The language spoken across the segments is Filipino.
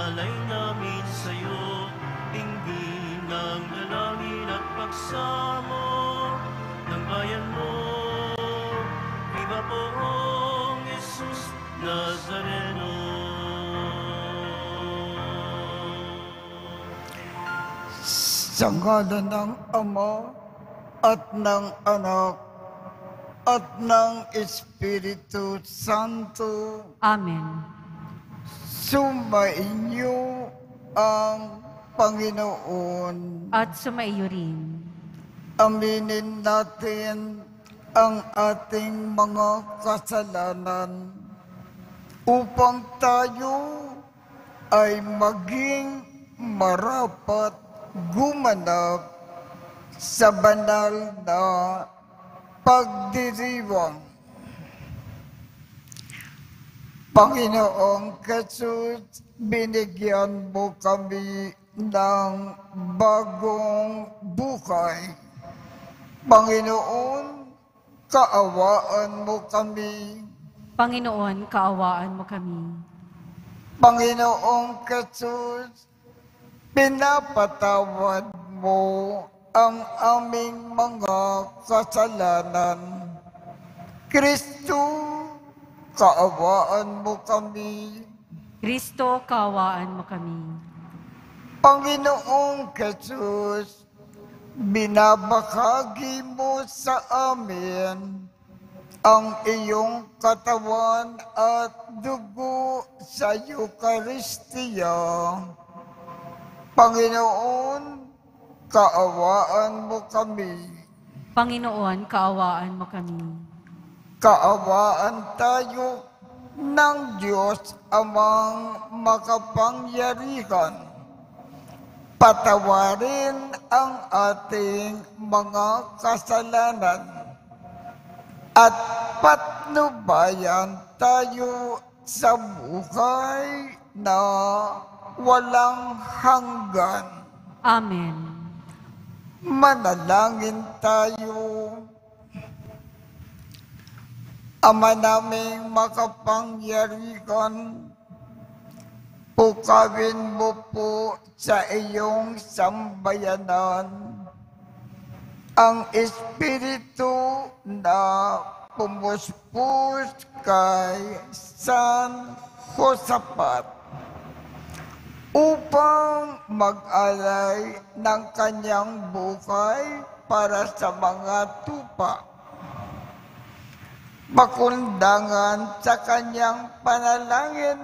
alay namin sa'yo, tingin ng dalangin at pagsamo ng bayan mo. Viva poong Jesus Nazareno. Sa ngalan ng Ama at ng Anak at ng Espiritu Santo. Amen. Sumainyo ang Panginoon. At sumaiyo rin. Aminin natin ang ating mga kasalanan upang tayo ay maging marapat gumanap sa banal na pagdiriwang. Panginoong Jesus, binigyan mo kami ng bagong buhay. Panginoon, kaawaan mo kami. Panginoon, kaawaan mo kami. Panginoong Jesus, pinapatawad mo ang aming mga kasalanan. Kristo, kaawaan mo kami. Kristo, kaawaan mo kami. Panginoong Jesus, binabahagi mo sa amin ang iyong katawan at dugo sa Eucharistia. Panginoon, kaawaan mo kami. Panginoon, kaawaan mo kami. Kaawaan tayo ng Diyos Amang makapangyarihan. Patawarin ang ating mga kasalanan at patnubayan tayo sa buhay na walang hanggan. Amen. Manalangin tayo. Ama naming makapangyarihan, pukawin mo po sa iyong sambayanan ang Espiritu na pumuspos kay San Josaphat upang mag-alay ng kanyang buhay para sa mga tupa. Makundangan sa kanyang panalangin,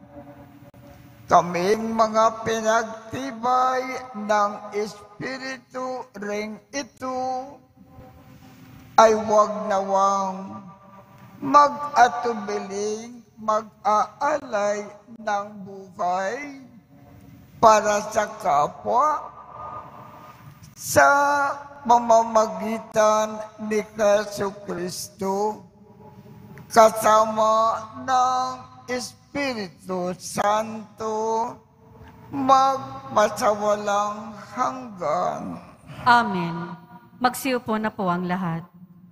kaming mga pinagtibay ng Espiritu ring ito ay huwag nawang mag-atubiling mag-aalay ng buhay para sa kapwa sa pamamagitan ni Jesucristo kasama ng Espiritu Santo magpasawalang hanggan. Amen. Magsiupo na po ang lahat.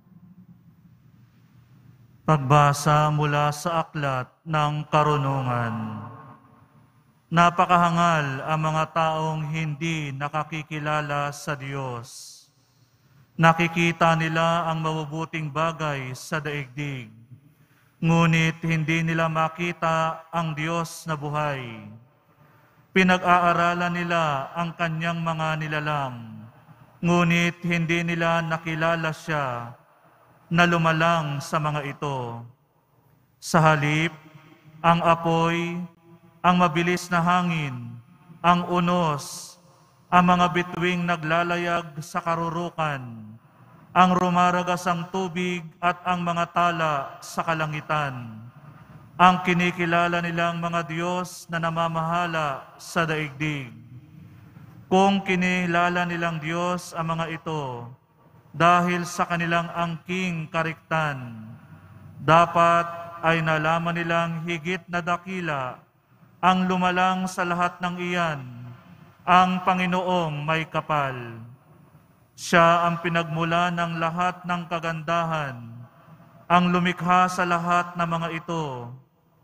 Pagbasa mula sa aklat ng karunungan. Napakahangal ang mga taong hindi nakakikilala sa Diyos. Nakikita nila ang mabubuting bagay sa daigdig, ngunit hindi nila makita ang Diyos na buhay. Pinag-aaralan nila ang kanyang mga nilalang, ngunit hindi nila nakilala siya na lumalang sa mga ito. Sa halip, ang apoy, ang mabilis na hangin, ang unos, ang mga bituing naglalayag sa karurukan, ang rumaragasang tubig at ang mga tala sa kalangitan, ang kinikilala nilang mga Diyos na namamahala sa daigdig. Kung kinilala nilang Diyos ang mga ito, dahil sa kanilang angking kariktan, dapat ay nalaman nilang higit na dakila ang lumalang sa lahat ng iyan, ang Panginoong may kapal. Siya ang pinagmula ng lahat ng kagandahan, ang lumikha sa lahat ng mga ito.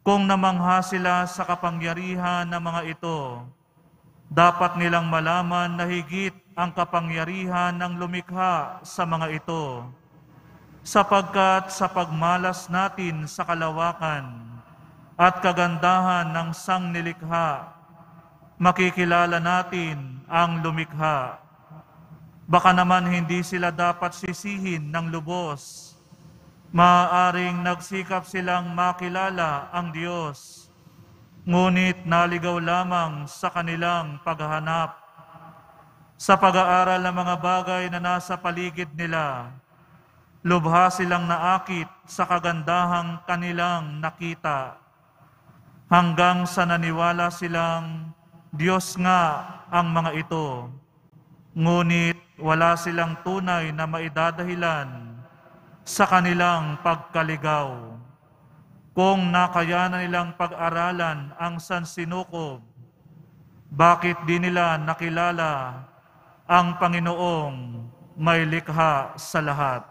Kung namangha sila sa kapangyarihan ng mga ito, dapat nilang malaman na higit ang kapangyarihan ng lumikha sa mga ito, sapagkat sa pagmalas natin sa kalawakan at kagandahan ng sangnilikha, makikilala natin ang lumikha. Baka naman hindi sila dapat sisihin ng lubos. Maaaring nagsikap silang makilala ang Diyos, ngunit naligaw lamang sa kanilang paghahanap. Sa pag-aaral ng mga bagay na nasa paligid nila, lubha silang naakit sa kagandahang kanilang nakita, hanggang sa naniwala silang Diyos nga ang mga ito, ngunit wala silang tunay na maidadahilan sa kanilang pagkaligaw. Kung nakayanan nilang pag-aralan ang sansinukob, bakit di nila nakilala ang Panginoong may likha sa lahat?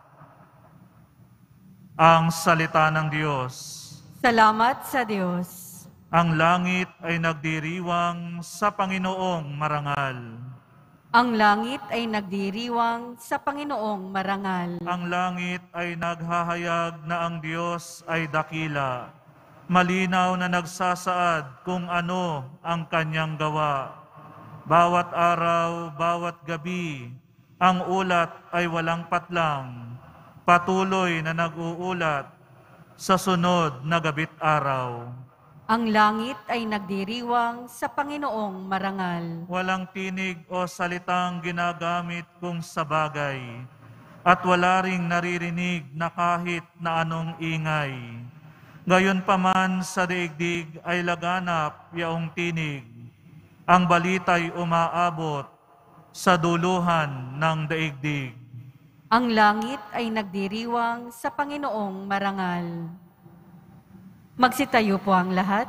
Ang salita ng Diyos. Salamat sa Diyos. Ang langit ay nagdiriwang sa Panginoong marangal. Ang langit ay nagdiriwang sa Panginoong marangal. Ang langit ay naghahayag na ang Diyos ay dakila. Malinaw na nagsasaad kung ano ang kanyang gawa. Bawat araw, bawat gabi, ang ulat ay walang patlang. Patuloy na nag-uulat sa sunod na gabit araw. Ang langit ay nagdiriwang sa Panginoong marangal. Walang tinig o salitang ginagamit kung sa bagay, at wala ring naririnig na kahit na anong ingay. Gayunpaman sa daigdig ay laganap yaong tinig. Ang balita'y umaabot sa duluhan ng daigdig. Ang langit ay nagdiriwang sa Panginoong marangal. Magsitayo po ang lahat.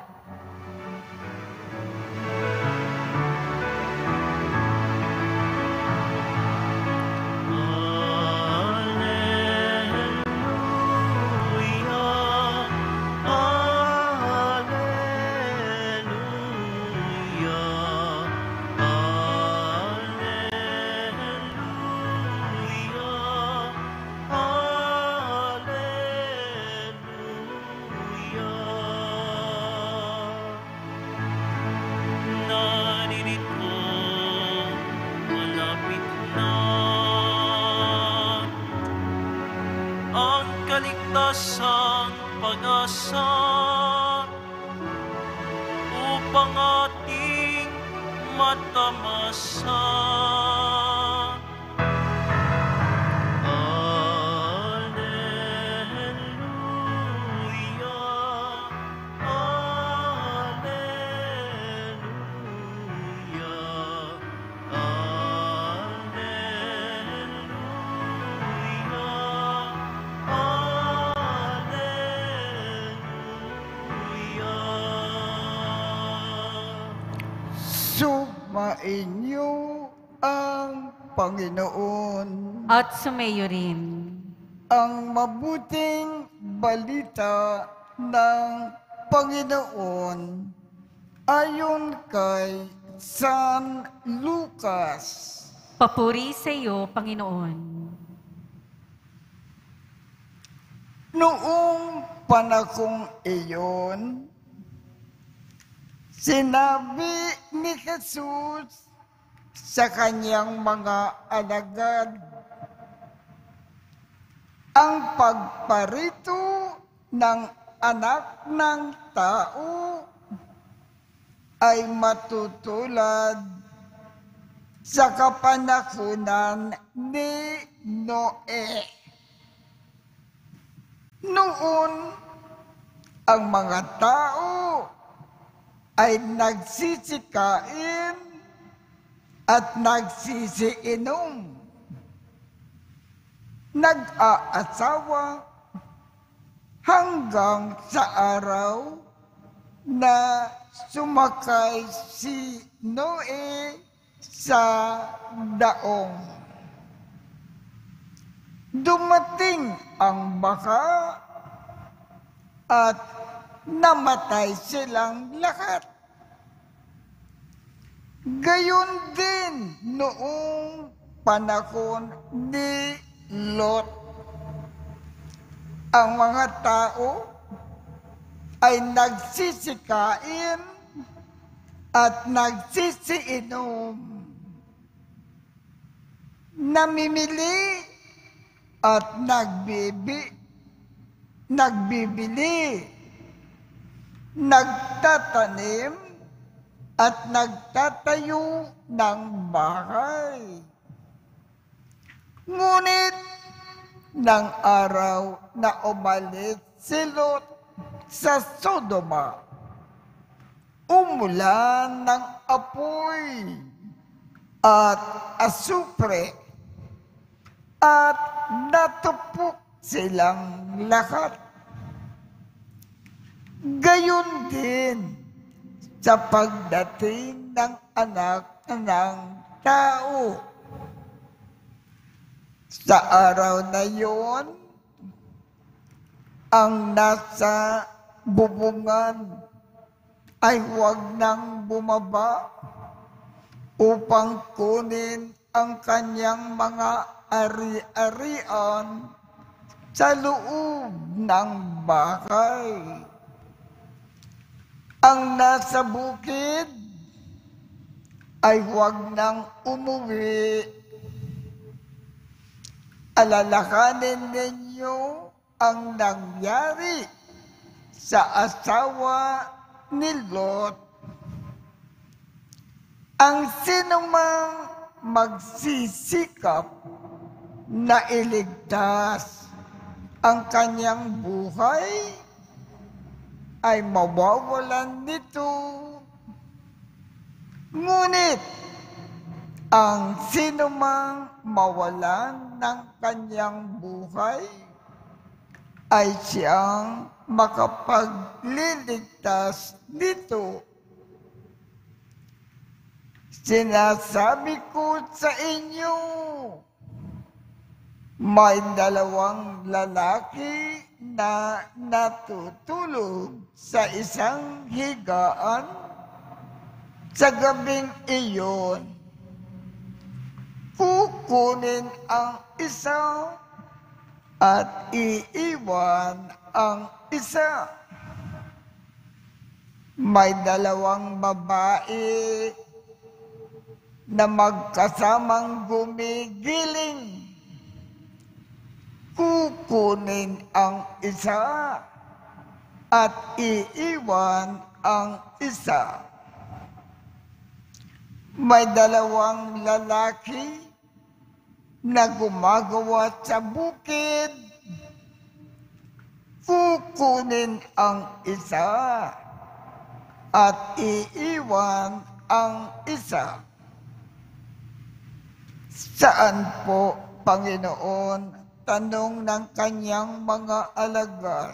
Kaligtasang pag-asa upang ating matamasan. Alleluia, alleluia, Sumainyo ang Panginoon. At sumayo rin. Ang mabuting balita ng Panginoon ayon kay San Lucas. Papuri sa iyo, Panginoon. Noong panahong iyon, sinabi ni Jesus sa kanyang mga alagad, ang pagparito ng anak ng tao ay matutulad sa kapanahunan ni Noe. Noon, ang mga tao ay nagsisikain at nagsisiinom, nag-aasawa hanggang sa araw na sumakay si Noe sa daong. Dumating ang baka at namatay silang lahat. Gayon din noong panahon ni Lot. Ang mga tao ay nagsisikain at nagsisiinom, namimili at nagbibili, nagtatanim at nagtatayo ng bahay. Ngunit ng araw na umalis si Lot sa Sodoma, umulan ng apoy at asupre at natupok silang lahat. Gayon din sa pagdating ng anak ng tao. Sa araw na yon, ang nasa bubungan ay huwag nang bumaba upang kunin ang kanyang mga ari-arian sa loob ng bahay. Ang nasa bukid ay huwag nang umuwi. Alalahanin ninyo ang nangyari sa asawa ni Lot. Ang sinumang magsisikap na iligtas ang kanyang buhay ay mawawalan nito. Ngunit ang sinumang mawalan ng kanyang buhay ay siyang makapagliligtas nito. Sinasabi ko sa inyo, may 2 lalaki na natutulog sa isang higaan sa gabing iyon. Kukunin ang isa at iiwan ang isa. May 2 babae na magkasamang gumigiling. Kukunin ang isa at iiwan ang isa. May 2 lalaki na gumagawa sa bukid. Kukunin ang isa at iiwan ang isa. Saan po, Panginoon? Tanong ng kanyang mga alagad.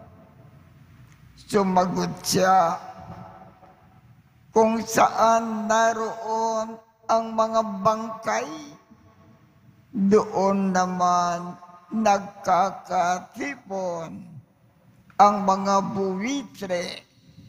Sumagot siya, kung saan naroon ang mga bangkay, doon naman nagkakatipon ang mga buwitre.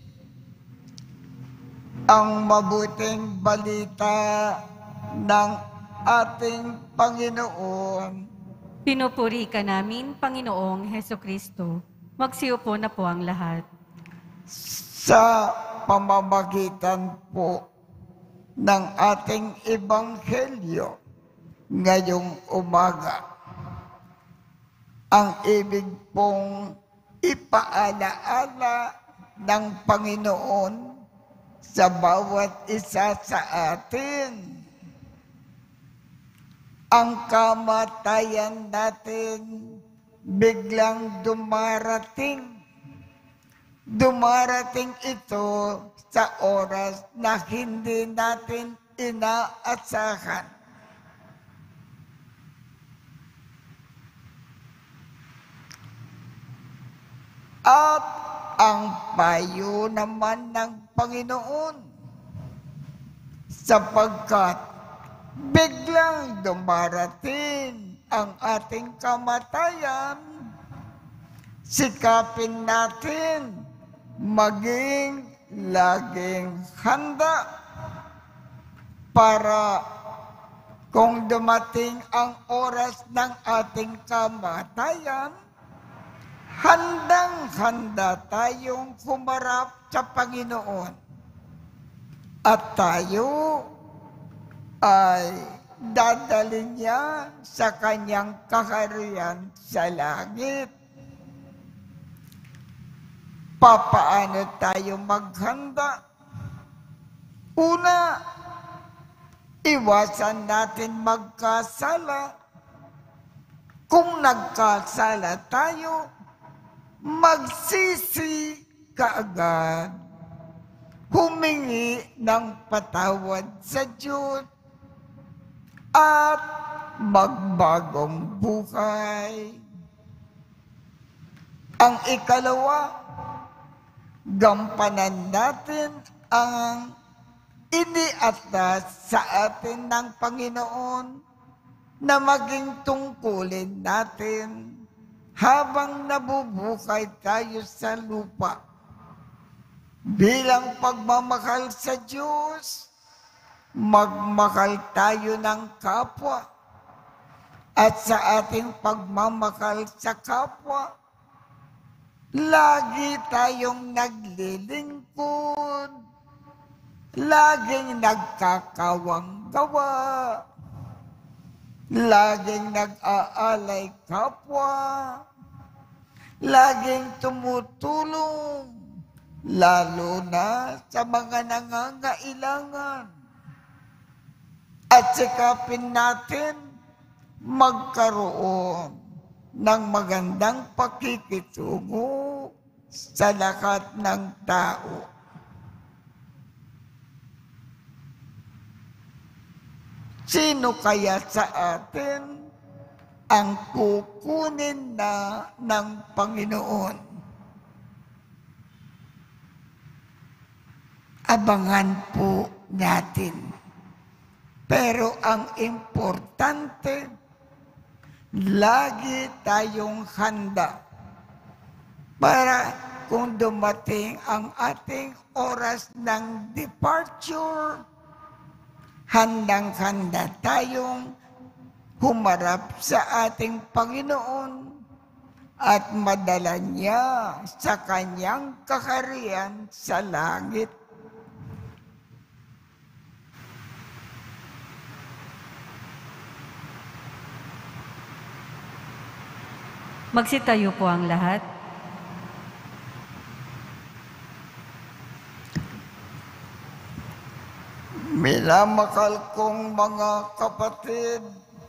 Ang mabuting balita ng ating Panginoon. Pinupuri ka namin, Panginoong Hesukristo. Magsiupo na po ang lahat. Sa pamamagitan po ng ating ebanghelyo ngayong umaga, ang ibig pong ipaalaala ng Panginoon sa bawat isa sa atin ang kamatayan natin biglang dumarating. Dumarating ito sa oras na hindi natin inaasahan. At ang payo naman ng Panginoon, sapagkat biglang dumarating ang ating kamatayan, sikapin natin maging laging handa para kung dumating ang oras ng ating kamatayan, handang-handa tayong humarap sa Panginoon. At tayo ay dadalhin niya sa kanyang kaharian sa langit. Papaano tayo maghanda? Una, iwasan natin magkasala. Kung nagkasala tayo, magsisi kaagad. Humingi ng patawad sa Diyos at magbagong buhay. Ang ikalawa, gampanan natin ang iniatas sa atin ng Panginoon na maging tungkulin natin habang nabubuhay tayo sa lupa. Bilang pagmamahal sa Diyos, magmahal tayo ng kapwa. At sa ating pagmamahal sa kapwa, lagi tayong naglilingkod, laging nagkakawang gawa, laging nag-aalay kapwa, laging tumutulong, lalo na sa mga nangangailangan. At sikapin natin magkaroon ng magandang pakikitungo sa lahat ng tao. Sino kaya sa atin ang kukunin na ng Panginoon? Abangan po natin. Pero ang importante, lagi tayong handa para kung dumating ang ating oras ng departure, handang-handa tayong humarap sa ating Panginoon at madala niya sa kanyang kaharian sa langit. Magsitayo po ang lahat. Minamahal kong mga kapatid,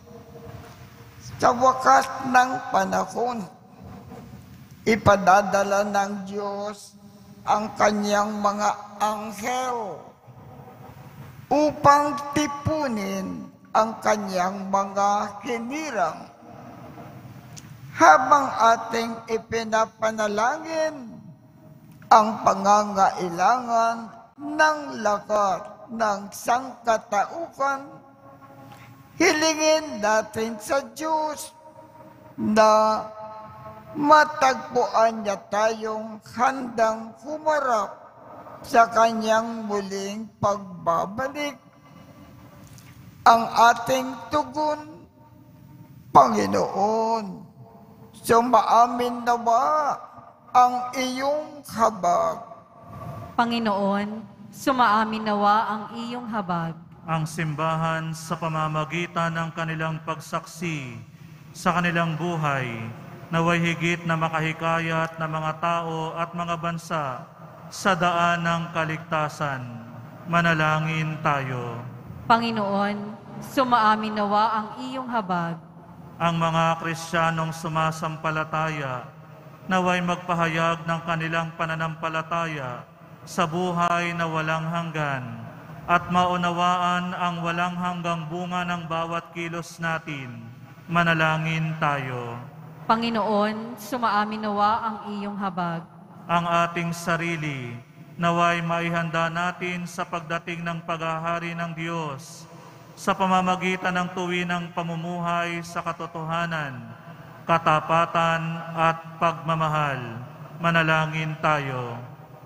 sa wakas ng panahon, ipadadala ng Diyos ang kanyang mga anghel upang tipunin ang kanyang mga hinirang. Habang ating ipinapanalangin ang pangangailangan ng lahat ng sangkatauhan, hilingin natin sa Diyos na matagpuan niya tayong handang humarap sa kanyang muling pagbabalik. Ang ating tugon, Panginoon, sumaamin nawa ang iyong habag. Panginoon, sumaamin nawa ang iyong habag. Ang simbahan sa pamamagitan ng kanilang pagsaksi sa kanilang buhay, naway higit na makahikayat ng mga tao at mga bansa sa daan ng kaligtasan. Manalangin tayo. Panginoon, sumaamin nawa ang iyong habag. Ang mga Kristiyanong sumasampalataya, naway magpahayag ng kanilang pananampalataya sa buhay na walang hanggan at maunawaan ang walang hanggang bunga ng bawat kilos natin. Manalangin tayo. Panginoon, sumaamin nawa ang iyong habag. Ang ating sarili, naway maihanda natin sa pagdating ng paghahari ng Diyos sa pamamagitan ng tuwinang pamumuhay sa katotohanan, katapatan at pagmamahal. Manalangin tayo.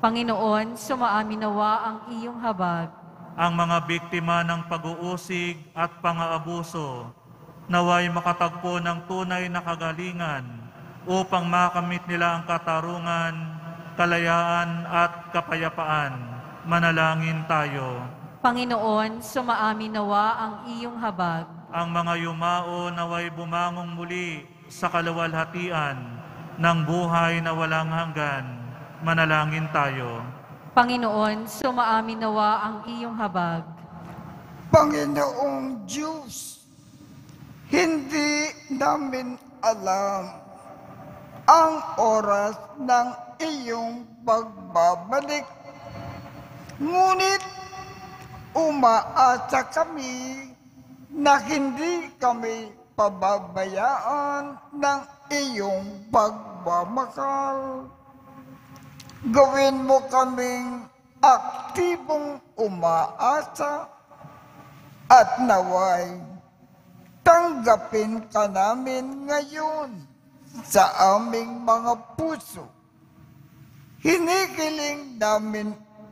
Panginoon, sumaamin nawa ang iyong habag. Ang mga biktima ng pag-uusig at pang-aabuso, naway makatagpo ng tunay na kagalingan upang makamit nila ang katarungan, kalayaan at kapayapaan. Manalangin tayo. Panginoon, sumaamin nawa ang iyong habag. Ang mga yumao naway bumangong muli sa kaluwalhatian ng buhay na walang hanggan. Manalangin tayo. Panginoon, sumaamin nawa ang iyong habag. Panginoong Diyos, hindi namin alam ang oras ng iyong pagbabalik. Ngunit umaasa kami na hindi kami pababayaan ng iyong pagmamahal. Gawin mo kaming aktibong umaasa at naway tanggapin ka namin ngayon sa aming mga puso. Hinihiling namin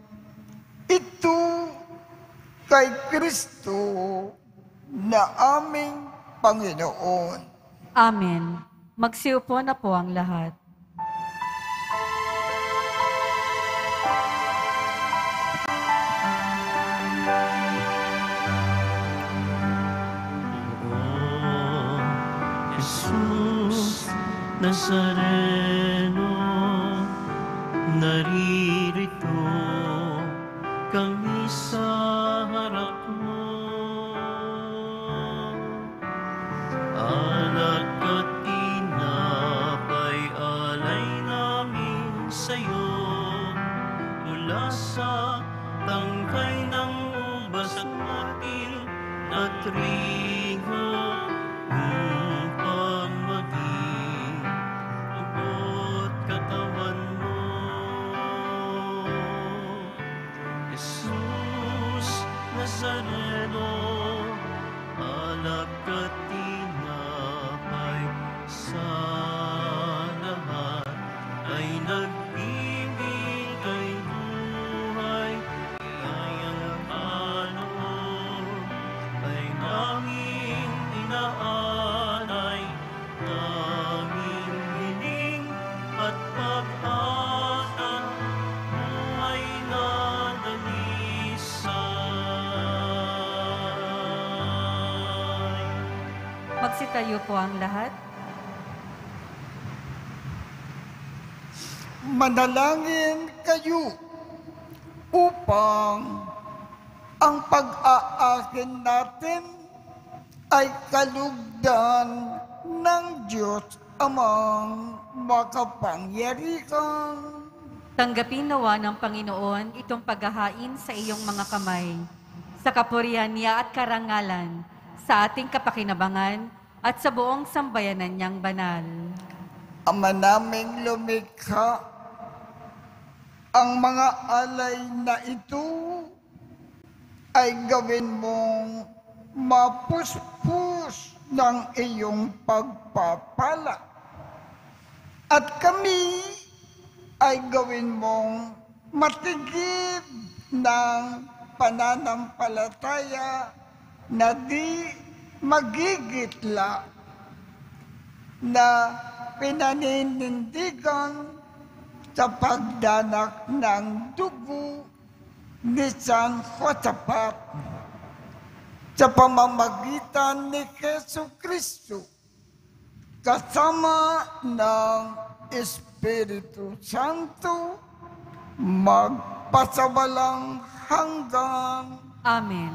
ito kay Kristo na aming Panginoon. Amen. Magsiupo na po ang lahat. Jesus Nazareno, naririto kami sa harap mo. Alak at tinapay alay namin sa'yo, mula sa tangkay ng ubas at martil at trigo, upang maging lubot katawan mo. Jesus Nazareno, alak at tinapay sa lahat ay nagbibigay buhay, kayang kaloob ay naming inaalay, naming hiling at pag-asa buhay na dalisay. Magsitayo po ang lahat. Manalangin kayo upang ang pag-aakin natin ay kalugdan ng Diyos Amang makapangyarihan. Tanggapin nawa ng Panginoon itong paghahain sa iyong mga kamay, sa kapurihan niya at karangalan, sa ating kapakinabangan at sa buong sambayanan niyang banal. Ama naming lumikha, ang mga alay na ito ay gawin mong mapuspos ng iyong pagpapala. At kami ay gawin mong matigib ng pananampalataya na di magigitla, na pinaninindigan sa pagdanak ng dugo ni San Josaphat sa pamamagitan ni Jesucristo kasama ng Espiritu Santo magpasawalang hanggan. Amen.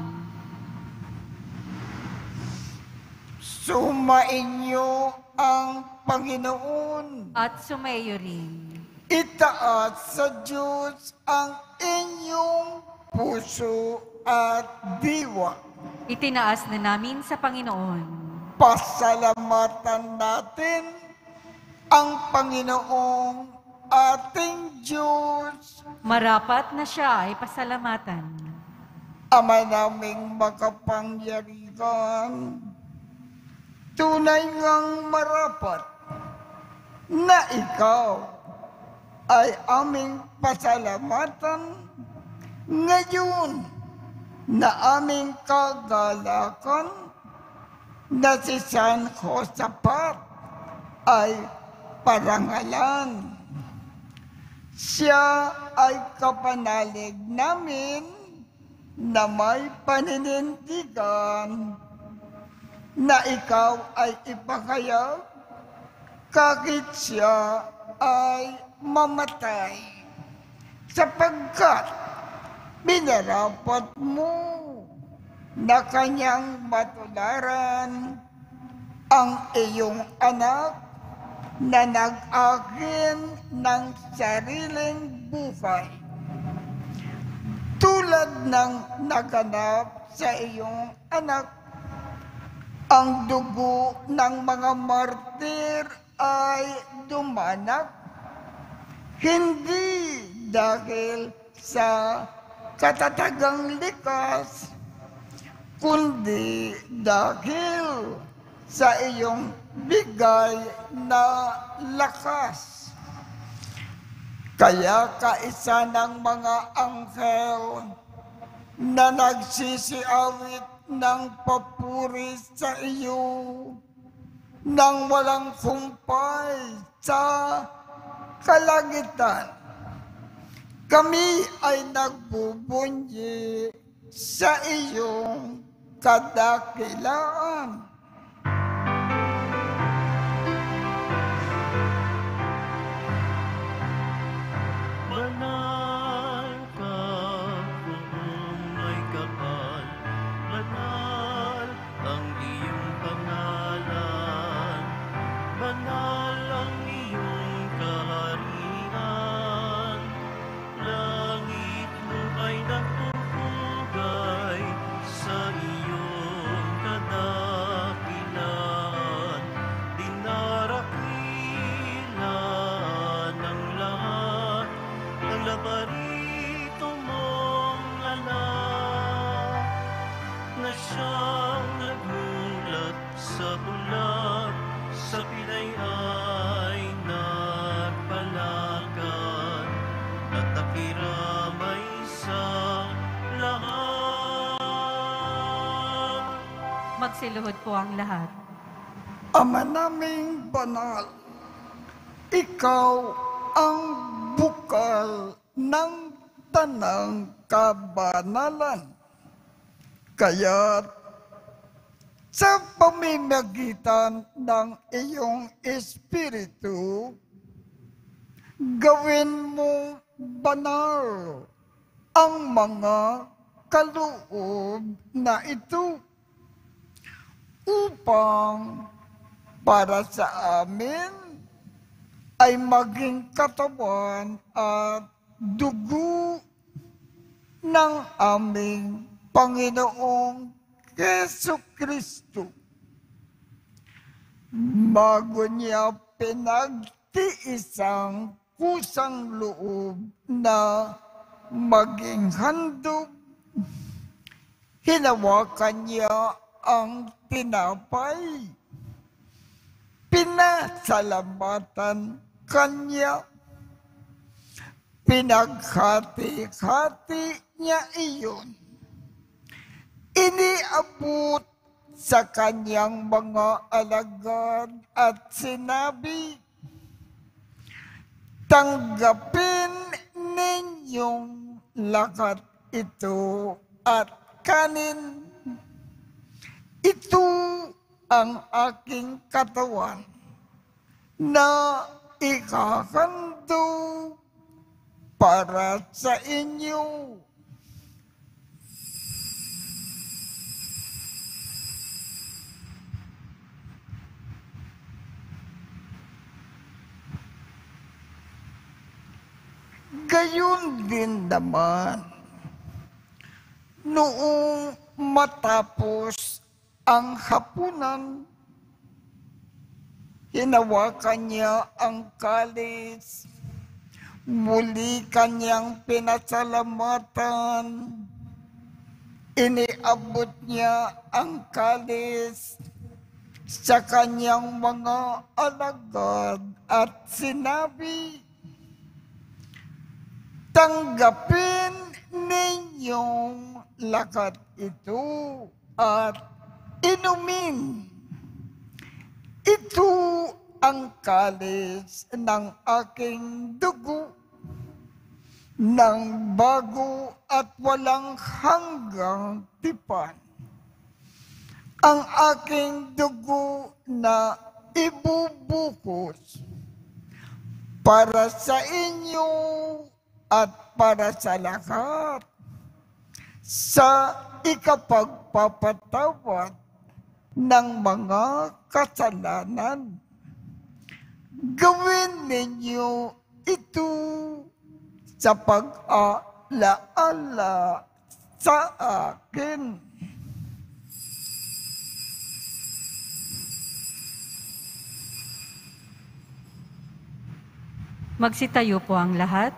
Sumainyo ang Panginoon. At sumayo rin. Itaas sa Diyos ang inyong puso at diwa. Itinaas na namin sa Panginoon. Pasalamatan natin ang Panginoong ating Diyos. Marapat na siya ay pasalamatan. Ama naming makapangyarihan, tunay ngang marapat na ikaw ay aming pasalamatan ngayon na aming kagalakan na si San Josaphat ay parangalan. Siya ay kapanalig namin na may paninindigan na ikaw ay ipahayag kahit siya ay mamatay, sapagkat binarapat mo na kanyang matularan ang iyong anak na nag-akin ng sariling buhay. Tulad ng naganap sa iyong anak, ang dugo ng mga martir ay dumanak, hindi dahil sa katatagang likas, kundi dahil sa iyong bigay na lakas. Kaya kaisa ng mga anghel na nagsisiawit ng papuri sa iyo nang walang humpay sa kalangitan, kami ay nagbubunyi sa iyong kadakilaan. Banal ka kung may kapal, banal ang iyong pangalan, banal ang iyong kaharian, langit lupa'i nagpupugay sa iyong kadakilaan, dinarakilan ng lahat ang labarito mong anak na siyang nagulat sa bulag, sa pilay ay nagpalakad at nakiramay sa lahat. Magsiluhod po ang lahat. Ama naming banal, ikaw ang bukal ng tanang kabanalan. Kaya't sa pamamagitan ng iyong Espiritu, gawin mo banal ang mga kaloob na ito upang para sa amin ay maging katawan at dugo ng aming Panginoong Jesucristo. Bago niya pinagtiisang kusang loob na maging handog, hinawakan niya ang tinapay, pinasalamatan kanya, pinaghati-hati niya iyon, iniabot sa kanyang mga alagad at sinabi, tanggapin ninyong lahat ito at kanin. Ito ang aking katawan na ikahandog para sa inyo. Gayon din naman, noong matapos ang hapunan, hinawakan niya ang kalis, muli kanyang pinasalamatan, iniabot niya ang kalis sa kanyang mga alagad at sinabi, Tanggapin ninyong lakat ito at inumin. Ito ang kalis ng aking dugo ng bago at walang hanggang tipan. Ang aking dugo na ibubukos para sa inyo at para sa lahat sa ikapagpapatawad ng mga kasalanan. Gawin ninyo ito sa pag-alaala sa akin. Magsitayo po ang lahat.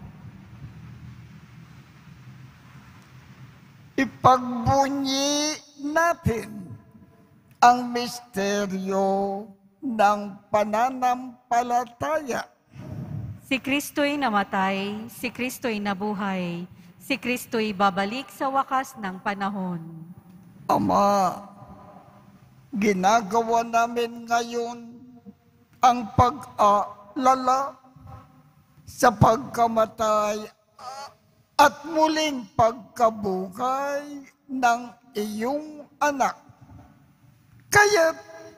Ipagbunyi natin ang misteryo ng pananampalataya. Si Kristo'y namatay, si Kristo'y nabuhay, si Kristo'y babalik sa wakas ng panahon. Ama, ginagawa namin ngayon ang pag-alala sa pagkamatay at muling pagkabuhay ng iyong anak. Kaya't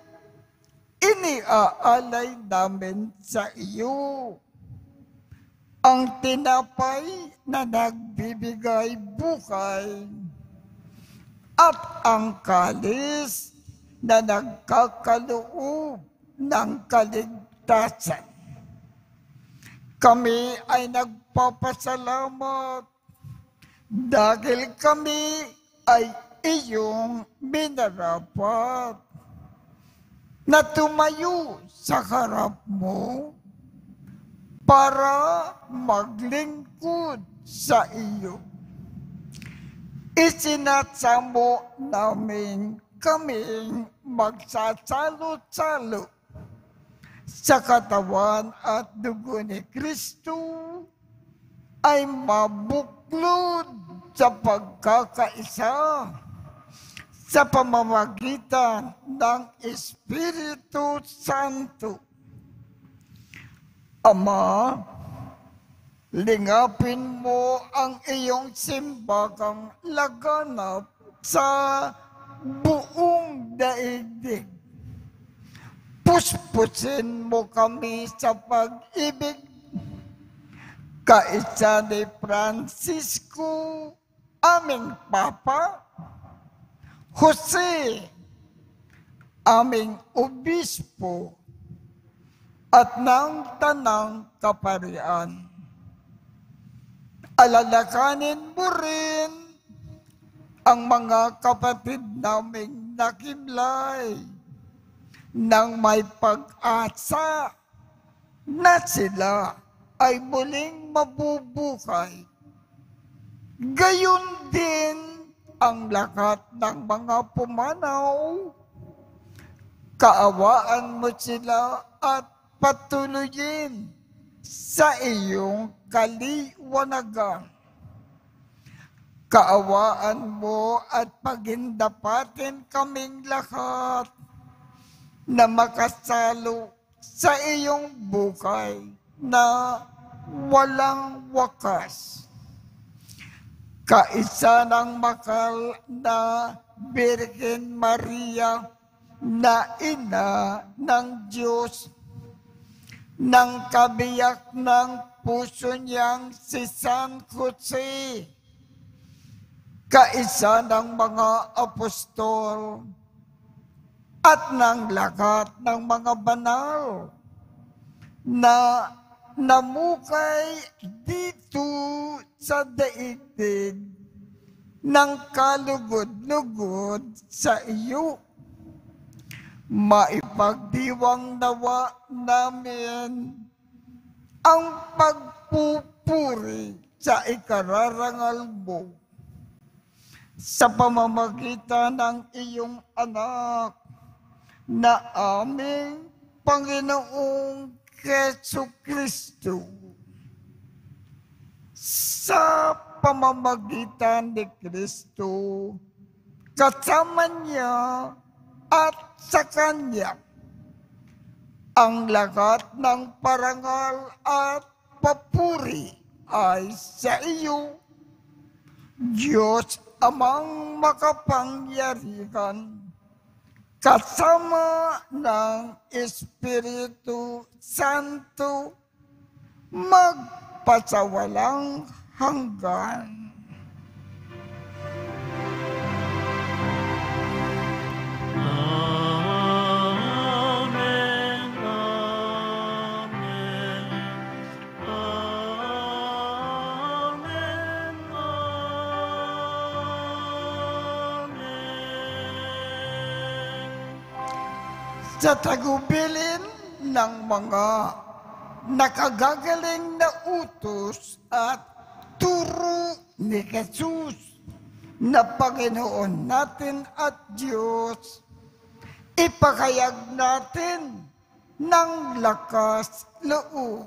iniaalay namin sa iyo ang tinapay na nagbibigay buhay at ang kalis na nagkakaloob ng kaligtasan. Kami ay nagpapasalamat dahil kami ay iyong minarapat na tumayo sa harap mo para maglingkod sa iyo. Isinasamo namin kaming magsasalo-salo sa katawan at dugo ni Kristo ay mabuklod sa pagkakaisa sa pamamagitan ng Espiritu Santo. Ama, lingapin mo ang iyong simbagang laganap sa buong daigdig. Puspusin mo kami sa pag-ibig, kaisa ni Francisco, aming Papa, Jose, aming Obispo, at ng Tanang Kaparian. Alalakanin mo rin ang mga kapatid naming nakimlay nang may pag-asa na sila ay muling mabubuhay. Gayon din ang lahat ng mga pumanaw. Kaawaan mo sila at patuloyin sa iyong kaliwanagan. Kaawaan mo at pagindapatin kaming lahat na makasalo sa iyong buhay na walang wakas. Kaisa ng makal na Birhen Maria na ina ng Diyos, ng kabiyak ng puso niyang si San Jose, kaisa ng mga apostol, at ng lahat ng mga banal na namukay dito sa daigdig ng kalugod-lugod sa iyo. Maipagdiwang nawa namin ang pagpupuri sa ikararangal mo sa pamamagitan ng iyong anak na aming Panginoong Jesu Kristo. sa pamamagitan ni Kristo, kasama niya at sa Kanya, ang lahat ng parangal at papuri ay sa iyo, Diyos Amang makapangyarihan, kasama ng Espiritu Santo, magpasawalang hanggan. Amen, amen, amen, amen. Sa tagubilin ng mga nakagagaling na utos at turo ni Jesus na Panginoon natin at Diyos, ipakayag natin ng lakas loob.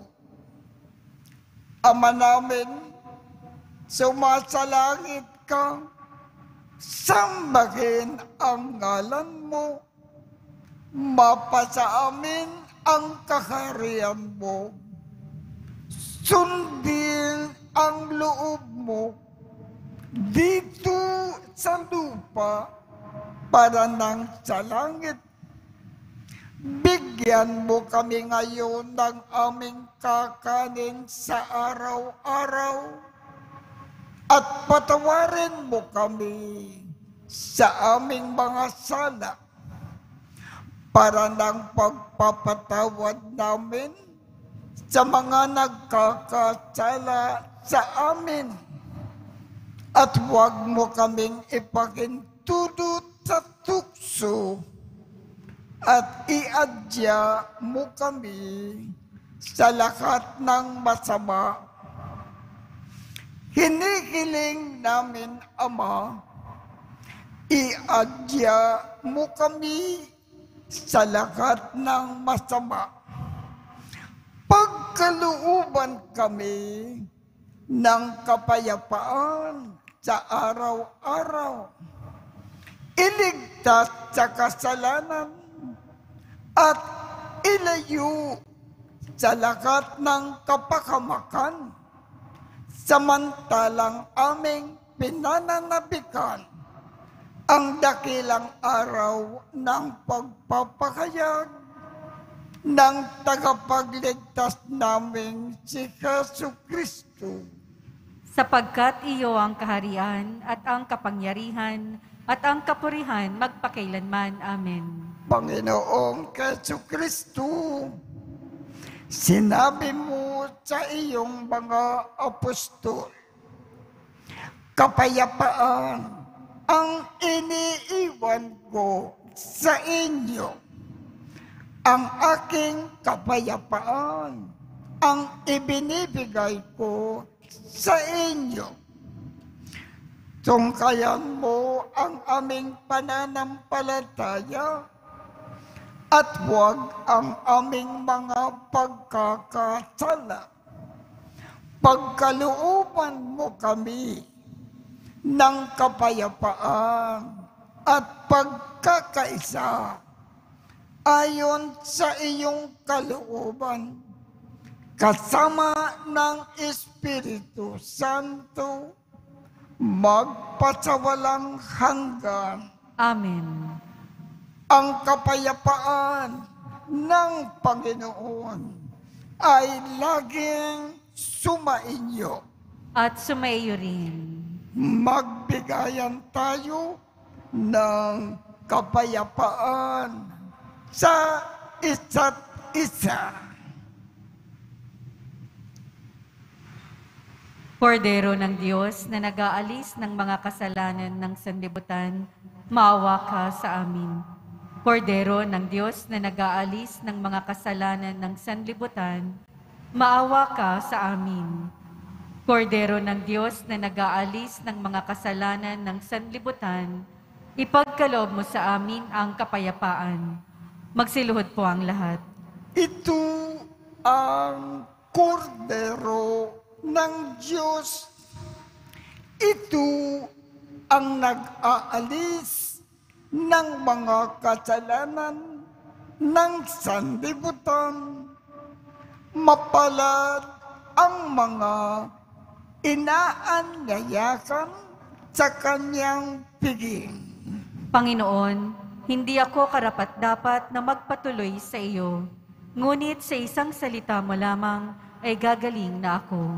Ama namin, sumasalangit ka, sambahin ang ngalan mo, mapasa amin ang kaharian mo, sundin ang loob mo dito sa lupa para nang sa langit. Bigyan mo kami ngayon ng aming kakanin sa araw-araw at patawarin mo kami sa aming mga sala para ng pagpapatawad namin sa mga nagkakasala sa amin. At huwag mo kaming ipakintulot sa tukso at iadya mo kami sa lahat ng masama. Hinihiling namin, Ama, iadya mo kami sa lahat ng masama. Pagkalooban kami ng kapayapaan sa araw-araw. Iligtas sa kasalanan at ilayo sa lahat ng kapakamakan, samantalang aming pinananabikan ang dakilang araw ng pagpapahayag ng tagapagligtas naming si Jesucristo. Sapagkat iyo ang kaharian at ang kapangyarihan at ang kapurihan magpakailanman. Amen. Panginoong Jesucristo, sinabi mo sa iyong mga apostol, kapayapaan ang iniiwan ko sa inyo. Ang aking kapayapaan ang ibinibigay ko sa inyo. Tungkayan mo ang aming pananampalataya at huwag ang aming mga pagkakasala. Pagkalooban mo kami ng kapayapaan at pagkakaisa ayon sa iyong kalooban, kasama ng Espiritu Santo, magpasawalang hanggan. Amen. Ang kapayapaan ng Panginoon ay laging sumainyo. At sumaiyo rin. Magbigayan tayo ng kapayapaan sa isa't isa. Kordero ng Diyos na nag-aalis ng mga kasalanan ng sanlibutan, maawa ka sa amin. Kordero ng Diyos na nag-aalis ng mga kasalanan ng sanlibutan, maawa ka sa amin. Kordero ng Diyos na nag-aalis ng mga kasalanan ng sanlibutan, ipagkaloob mo sa amin ang kapayapaan. Magsiluhod po ang lahat. Ito ang kordero ng Diyos. Ito ang nag-aalis ng mga kasalanan ng sanlibutan. Mapalad ang mga inaanyayakan sa kanyang piging. Panginoon, hindi ako karapat-dapat na magpatuloy sa iyo, ngunit sa isang salita mo lamang ay gagaling na ako.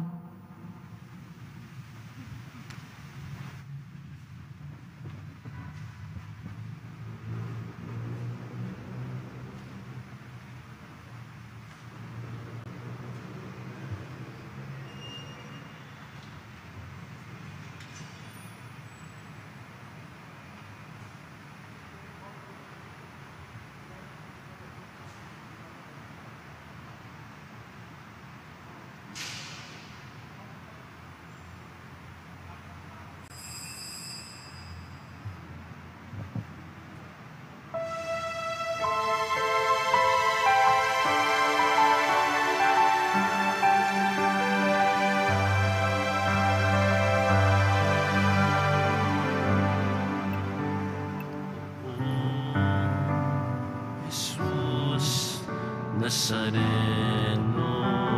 Nazareno,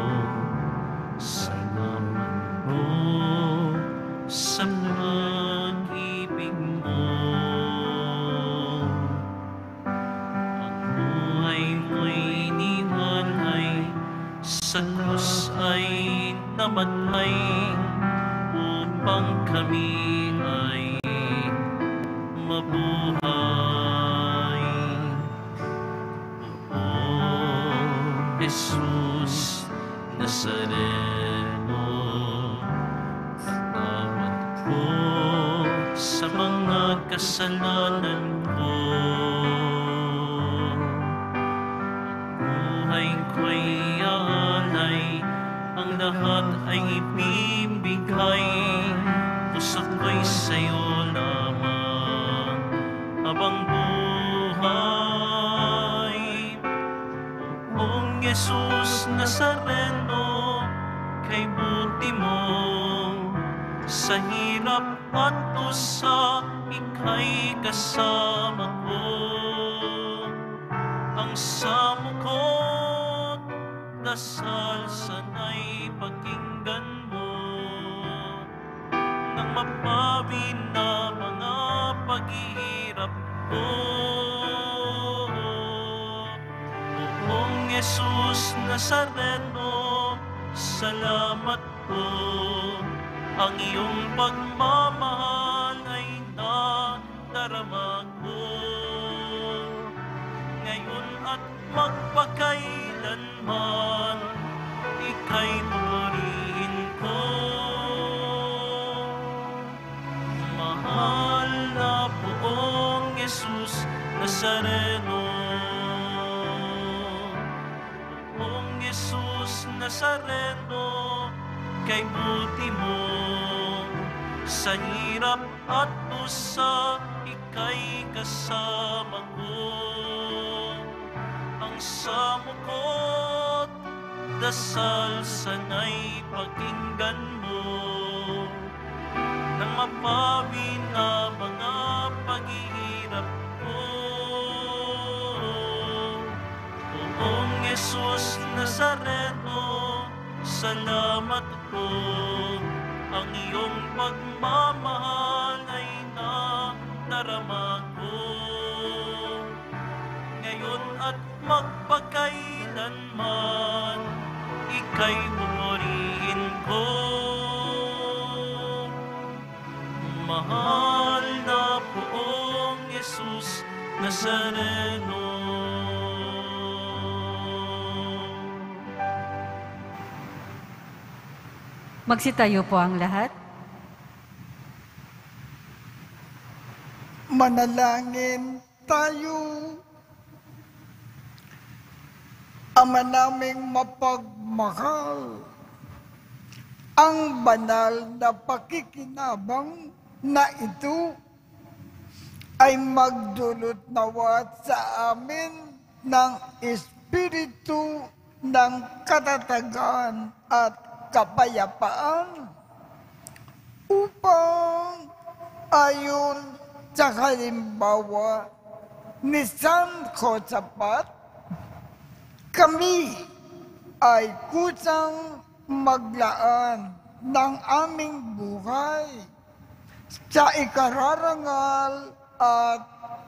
salamat mo sa pag-ibig mo. Ang buhay mo'y iniwanay, sa krus ay namatay, upang kami ay mabuhay. Jesus Nazareno, patawad ko sa mga kasalanan ko. Buhay ko'y aalay, ang lahat ay ibibigay. Puso ko'y sa'yo lamang habang buhay. Jesus Nazareno, kay buti mo sa hirap at dusa, ika'y kasama ko. Ang samo ko't dasal sana'y pakinggan mo, nang mapawi na mga paghihirap ko. Jesus Nazareno, salamat po. Ang iyong pagmamahal ay nadarama ko. Ngayon at magpakailanman, ika'y purihin ko. Mahal na poong Jesus Nazareno, Jesus Nazareno, kay buti mo sa hirap at dusa, ika'y kasama ko. Ang samo ko't dasal sana'y pakinggan mo, nang mapawi na mga paghihirap ko. Poong Jesus Nazareno, salamat po. Ang iyong pagmamahal ay nadarama ko. Ngayon at magpakailanman, ika'y pupurihin ko. Mahal na poong Jesus Nazareno. Magsitayo po ang lahat. Manalangin tayo. Ama naming mapagmahal, ang banal na pakikinabang na ito ay magdulot nawa sa amin ng Espiritu ng katatagan at kapayapaan upang ayon sa halimbawa ni San Josaphat, kami ay kusang maglaan ng aming buhay sa ikararangal at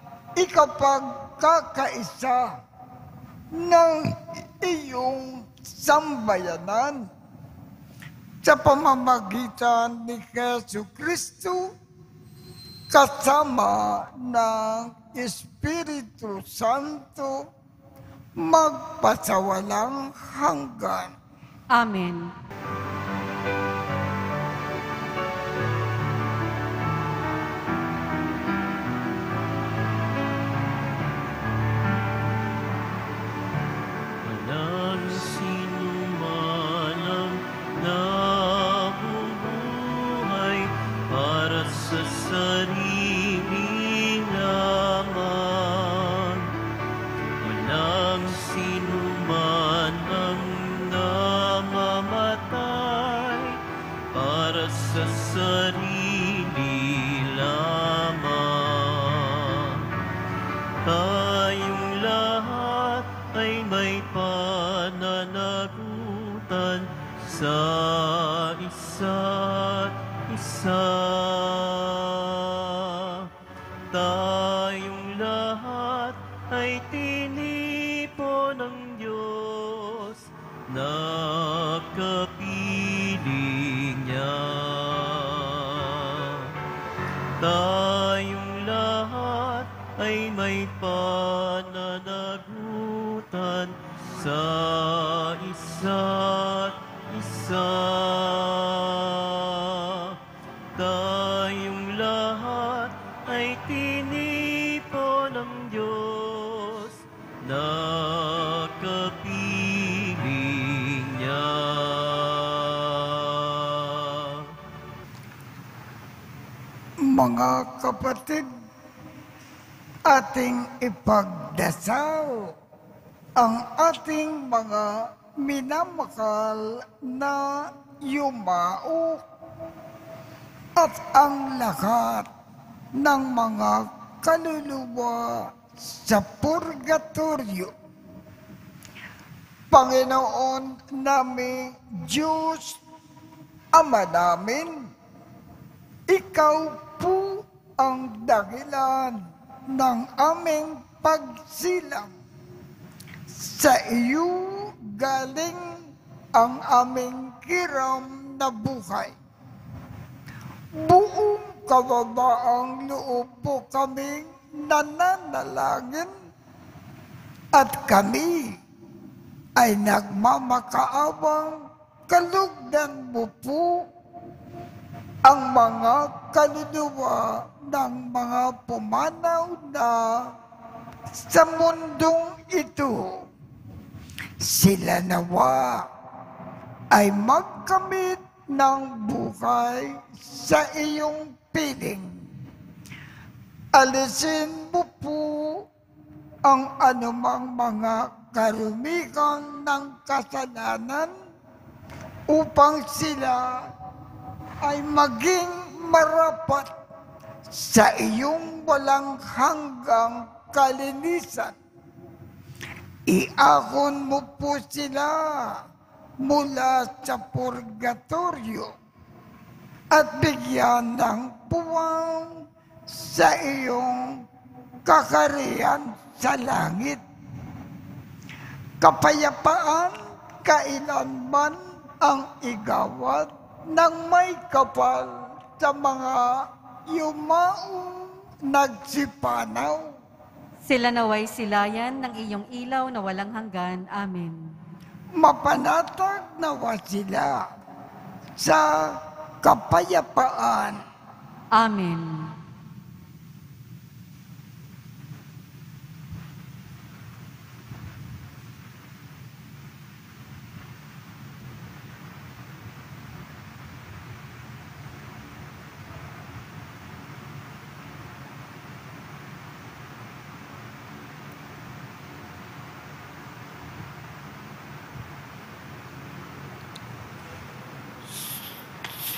ikapagkakaisa ng iyong sambayanan sa pamamagitan ni Jesucristo kasama ng Espiritu Santo magpasawalang hanggan. Amen. Walang sinuman ang nabubuhay para sa sarili lamang. Walang sinuman ang namamatay para sa sarili lamang. Tayong lahat ay may pananagutan sa isa't isa. Tayong lahat ay tinipo ng Diyos na kapiling niya. Tayong lahat ay may pananagutan sa isa't isa. Tayong lahat ay tinipo ng Diyos na kapiling niya. Mga kapatid, ating ipagdasal ang ating mga minamahal na yumao at ang lahat ng mga kaluluwa sa purgatorio. Panginoon naming Diyos, Ama namin, Ikaw po ang dahilan ng aming pagsilang. Sa iyo galing ang aming kiram na buhay. Buong kababaang loob po kaming nananalangin at kami ay nagmamakaawang kalugdan mo po ang mga kaluluwa ng mga pumanaw na sa mundong ito. Sila nawa ay magkamit ng buhay sa iyong piling. Alisin mo po ang anumang mga karumihan ng kasalanan upang sila ay maging marapat sa iyong walang hanggang kalinisan. Iahon mo po sila mula sa purgatorio at bigyan ng puwang sa iyong kakarihan sa langit. Kapayapaan kailanman ang igawad ng may kapal sa mga yumaong nagsipanaw. Sila naway silayan ng iyong ilaw na walang hanggan. Amen. Mapanatag nawa sila sa kapayapaan. Amen.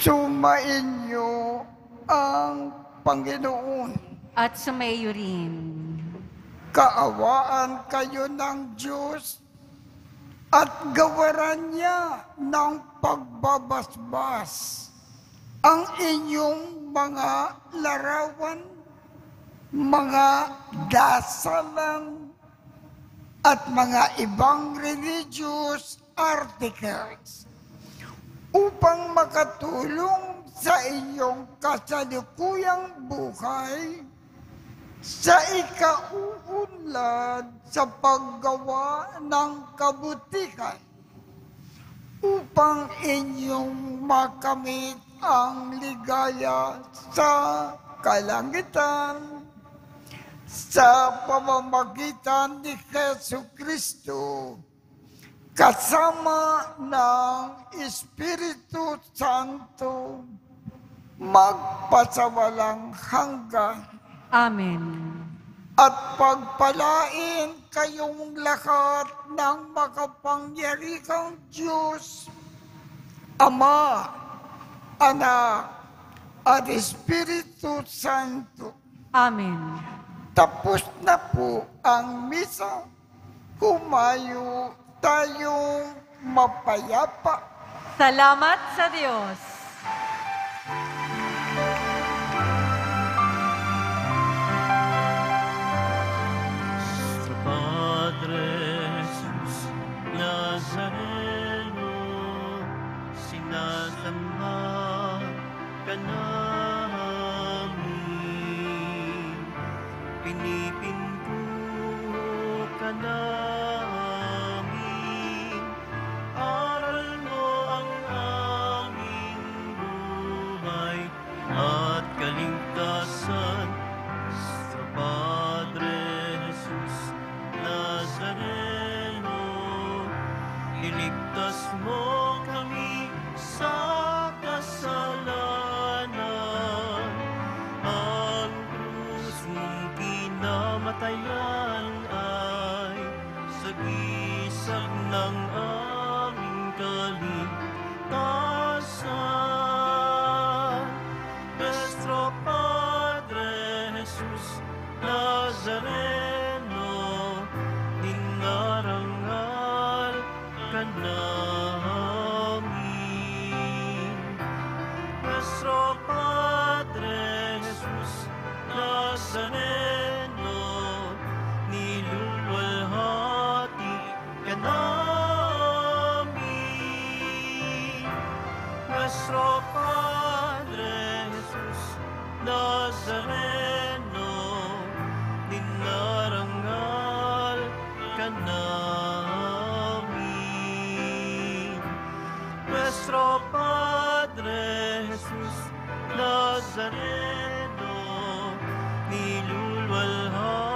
Sumainyo ang Panginoon. At sumayo rin. Kaawaan kayo ng Diyos at gawaran niya ng pagbabasbas ang inyong mga larawan, mga dasalang at mga ibang religious articles upang makatulong sa inyong kasalukuyang buhay sa ikauunlad sa paggawa ng kabutihan upang inyong makamit ang ligaya sa kalangitan sa pamamagitan ni Jesucristo kasama ng Espiritu Santo magpasawalang hanggan. Amen. At pagpalain kayong lahat ng makapangyarihang Diyos, Ama, Anak, at Espiritu Santo. Amen. Tapos na po ang misa. Humayo tayong mapayapa. Salamat sa Diyos. Sa Padre Jesus Nazareno, sinasamba ka namin, pinipinto ka namin, aral mo ang aming buhay at kaligtasan. Sa Padre Jesus Nazareno, iligtas mo kami sa kasalanan. Ang krus mong kinamatayan ay sagisag ng aming kaligtasan. Nuestro Padre Jesus Nazareno, dinarangal ka namin. Nuestro Padre Jesus Nazareno, niluluwalhati ka namin. Nuestro Padre Jesus Nazareno, dinarangal ka namin. Nuestro Padre Jesus Nazareno, niluluwalhati